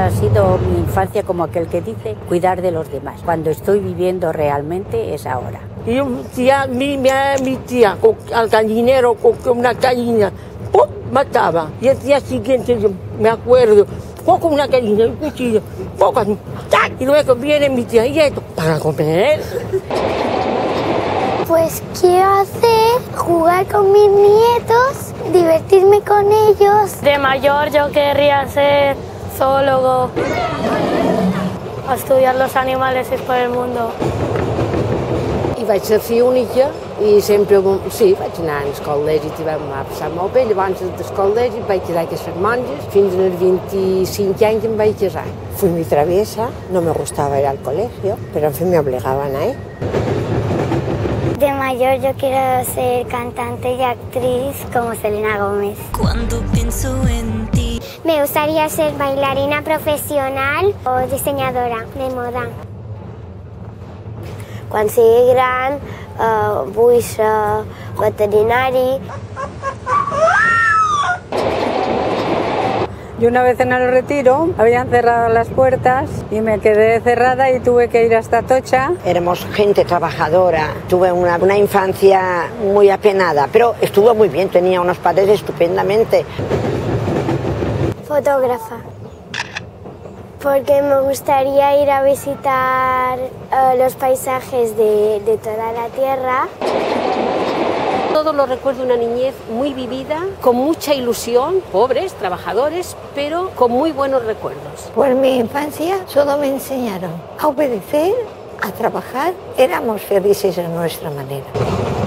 ha sido mi infancia, como aquel que dice, cuidar de los demás. Cuando estoy viviendo realmente es ahora. Y un día mi tía al gallinero con una gallina, ¡pum!, mataba. Y el día siguiente yo me acuerdo, cojo una gallina, un cuchillo, ¡pum!, ¡tac! Y luego viene mi tía y esto, para comer. Pues quiero jugar con mis nietos, divertirme con ellos. De mayor yo querría ser zoólogo, a estudiar los animales por el mundo. I vaig ser fill única i sempre, sí, vaig anar al col·legi i vam passar molt bé. Llavors del col·legi vaig quedar a aquestes monges, fins als 25 anys em vaig casar. Fui muy traviesa, no me gustaba ir al colegio, pero en fin me obligaban a ir. De mayor yo quiero ser cantante y actriz como Selena Gómez. Cuando pienso en ti. Me gustaría ser bailarina profesional o diseñadora de moda. Quan sigui gran vull ser veterinari. Y una vez en el retiro habían cerrado las puertas y me quedé cerrada y tuve que ir hasta Atocha. Éramos gente trabajadora, tuve una infancia muy apenada, pero estuvo muy bien, tenía unos padres estupendamente. Fotógrafa. Porque me gustaría ir a visitar los paisajes de toda la Tierra. Todos los recuerdo una niñez muy vivida, con mucha ilusión, pobres, trabajadores, pero con muy buenos recuerdos. Pues mi infancia solo me enseñaron a obedecer, a trabajar, éramos felices a nuestra manera.